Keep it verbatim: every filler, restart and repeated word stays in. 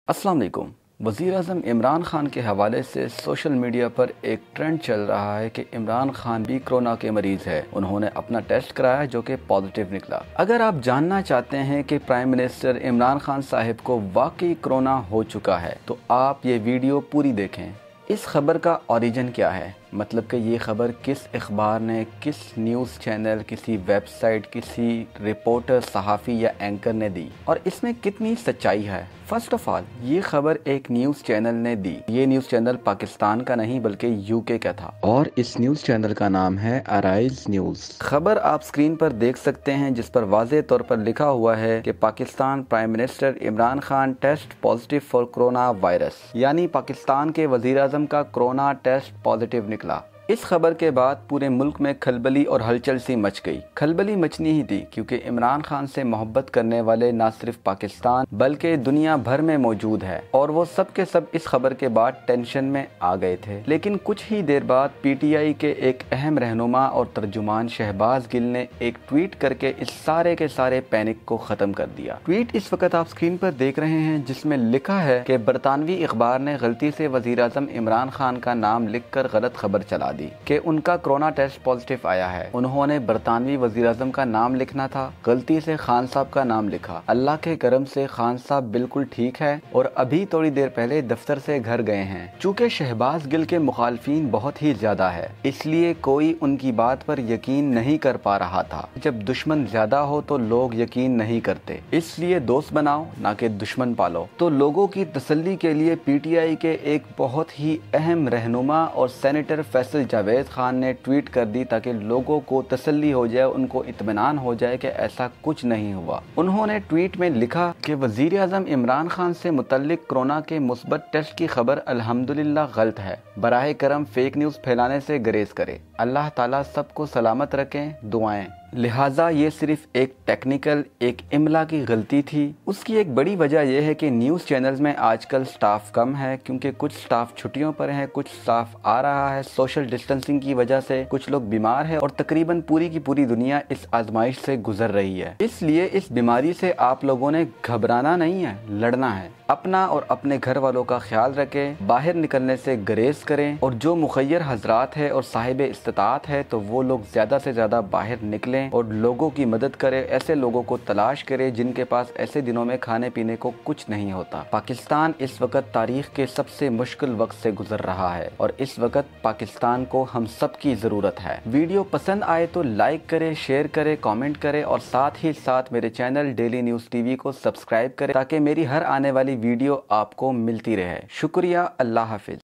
अस्सलाम वालेकुम। वज़ीर आज़म इमरान खान के हवाले से सोशल मीडिया पर एक ट्रेंड चल रहा है कि इमरान खान भी कोरोना के मरीज़ है। उन्होंने अपना टेस्ट कराया जो कि पॉजिटिव निकला। अगर आप जानना चाहते हैं कि प्राइम मिनिस्टर इमरान खान साहिब को वाकई कोरोना हो चुका है तो आप ये वीडियो पूरी देखें। इस खबर का ओरिजिन क्या है, मतलब कि ये खबर किस अखबार ने, किस न्यूज़ चैनल, किसी वेबसाइट, किसी रिपोर्टर, सहाफ़ी या एंकर ने दी और इसमें कितनी सच्चाई है। फर्स्ट ऑफ ऑल, ये खबर एक न्यूज़ चैनल ने दी। ये न्यूज़ चैनल पाकिस्तान का नहीं बल्कि यूके का था और इस न्यूज़ चैनल का नाम है अराइज न्यूज़। खबर आप स्क्रीन पर देख सकते हैं जिस पर वाज़े तौर पर लिखा हुआ है कि Pakistan prime minister Imran Khan test positive for corona virus, यानी पाकिस्तान के वज़ीर आज़म का कोरोना टेस्ट पॉजिटिव निकला। इस खबर के बाद पूरे मुल्क में खलबली और हलचल सी मच गई। खलबली मचनी ही थी क्योंकि इमरान खान से मोहब्बत करने वाले न सिर्फ पाकिस्तान बल्कि दुनिया भर में मौजूद है और वो सब के सब इस खबर के बाद टेंशन में आ गए थे। लेकिन कुछ ही देर बाद पीटीआई के एक अहम रहनुमा और तर्जुमान शहबाज गिल ने एक ट्वीट करके इस सारे के सारे पैनिक को खत्म कर दिया। ट्वीट इस वक्त आप स्क्रीन पर देख रहे हैं जिसमें लिखा है कि बरतानवी अखबार ने गलती से वज़ीर आज़म इमरान खान का नाम लिखकर गलत खबर चला दी कि उनका कोरोना टेस्ट पॉजिटिव आया है। उन्होंने बरतानवी वज़ीर आज़म का नाम लिखना था, गलती से खान साहब का नाम लिखा। अल्लाह के करम से खान साहब बिल्कुल ठीक है और अभी थोड़ी देर पहले दफ्तर से घर गए हैं। चूँकि शहबाज गिल के मुखालफीन बहुत ही ज्यादा है इसलिए कोई उनकी बात पर यकीन नहीं कर पा रहा था। जब दुश्मन ज्यादा हो तो लोग यकीन नहीं करते, इसलिए दोस्त बनाओ ना कि दुश्मन पालो। तो लोगों की तसल्ली के लिए पीटीआई के एक बहुत ही अहम रहनुमा और सेनेटर फैसल जावेद खान ने ट्वीट कर दी ताकि लोगों को तसल्ली हो जाए, उनको इत्मीनान हो जाए कि ऐसा कुछ नहीं हुआ। उन्होंने ट्वीट में लिखा कि वज़ीर आज़म इमरान खान से मुतल्लिक कोरोना के मुस्बत टेस्ट की खबर अल्हम्दुलिल्लाह गलत है। बराए करम फेक न्यूज़ फैलाने से गुरेज करे। अल्लाह ताला सबको सलामत रखें, दुआएं। लिहाजा ये सिर्फ एक टेक्निकल एक इमला की गलती थी। उसकी एक बड़ी वजह यह है कि न्यूज़ चैनल्स में आजकल स्टाफ कम है क्योंकि कुछ स्टाफ छुट्टियों पर है, कुछ स्टाफ आ रहा है सोशल डिस्टेंसिंग की वजह से, कुछ लोग बीमार है और तकरीबन पूरी की पूरी दुनिया इस आजमाइश से गुजर रही है। इसलिए इस बीमारी से आप लोगों ने घबराना नहीं है, लड़ना है। अपना और अपने घर वालों का ख्याल रखें, बाहर निकलने से गुरेज करें और जो मुखय्यर हजरात है और साहिब इस्तिताअत है तो वो लोग ज्यादा से ज्यादा बाहर निकलें और लोगों की मदद करें। ऐसे लोगों को तलाश करें जिनके पास ऐसे दिनों में खाने पीने को कुछ नहीं होता। पाकिस्तान इस वक्त तारीख के सबसे मुश्किल वक्त से गुजर रहा है और इस वक्त पाकिस्तान को हम सब की जरूरत है। वीडियो पसंद आए तो लाइक करें, शेयर करें, कमेंट करें और साथ ही साथ मेरे चैनल डेली न्यूज़ टीवी को सब्सक्राइब करें ताकि मेरी हर आने वाली वीडियो आपको मिलती रहे। शुक्रिया, अल्लाह हाफिज।